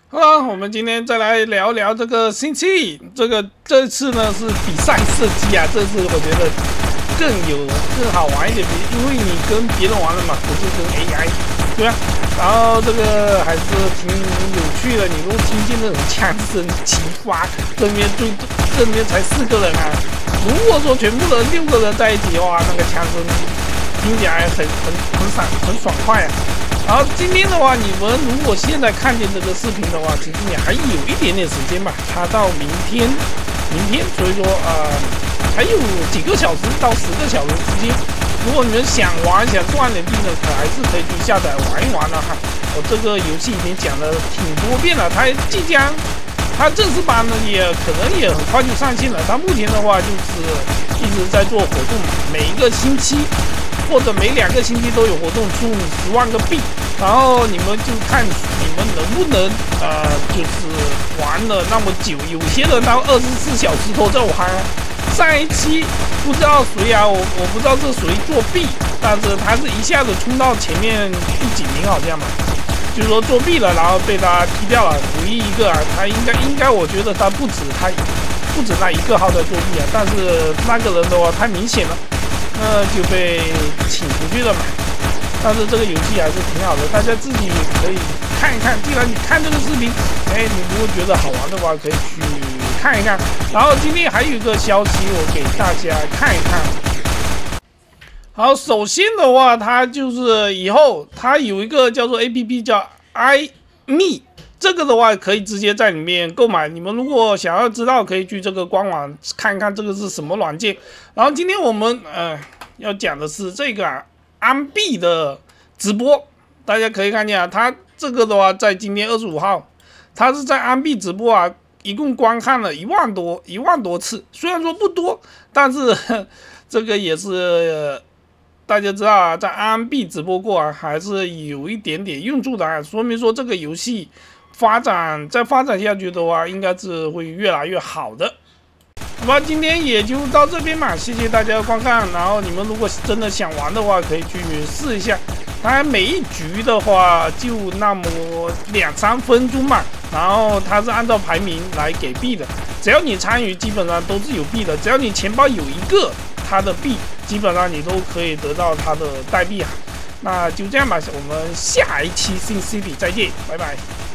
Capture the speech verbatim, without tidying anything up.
好了，我们今天再来聊聊这个星期，这个这次呢是比赛射击啊，这次我觉得更有更好玩一点，因为你跟别人玩了嘛，不是跟 A I， 对吧？然后这个还是挺有趣的，你如果听见那种枪声齐发，这边就这边才四个人啊，如果说全部人六个人在一起的话，那个枪声听起来很很很爽很爽快啊。然后今天的话，你们如果现在看见这个视频的话，其实你还有一点点时间吧，它到明天，明天，所以说呃还有几个小时到十个小时之间。如果你们想玩想赚点币呢，可还是可以去下载玩一玩的哈。我这个游戏已经讲了挺多遍了，它即将，它正式版呢也可能也很快就上线了。它目前的话就是一直在做活动，每一个星期。或者每两个星期都有活动，出十万个币，然后你们就看你们能不能呃，就是玩了那么久。有些人到二十四小时都在玩。上一期不知道谁啊，我我不知道是谁作弊，但是他是一下子冲到前面第几名好像嘛，就是说作弊了，然后被他踢掉了，唯一一个啊，他应该应该我觉得他不止他不止那一个号在作弊啊，但是那个人的话太明显了。那就被请出去了嘛。但是这个游戏还是挺好的，大家自己可以看一看。既然你看这个视频，哎，你如果觉得好玩的话，可以去看一看。然后今天还有一个消息，我给大家看一看。好，首先的话，它就是以后它有一个叫做 A P P 叫 iMe。这个的话可以直接在里面购买，你们如果想要知道，可以去这个官网看一看这个是什么软件。然后今天我们呃要讲的是这个啊安币的直播，大家可以看见啊，它这个的话在今天二十五号，它是在安币直播啊，一共观看了一万多一万多次，虽然说不多，但是呵这个也是、呃、大家知道啊，在安币直播过啊，还是有一点点用处的啊，说明说这个游戏。发展再发展下去的话，应该是会越来越好的。好吧，今天也就到这边嘛，谢谢大家的观看。然后你们如果真的想玩的话，可以去试一下。当然每一局的话就那么两三分钟嘛，然后它是按照排名来给币的。只要你参与，基本上都是有币的。只要你钱包有一个它的币，基本上你都可以得到它的代币啊。那就这样吧，我们下一期新 City 再见，拜拜。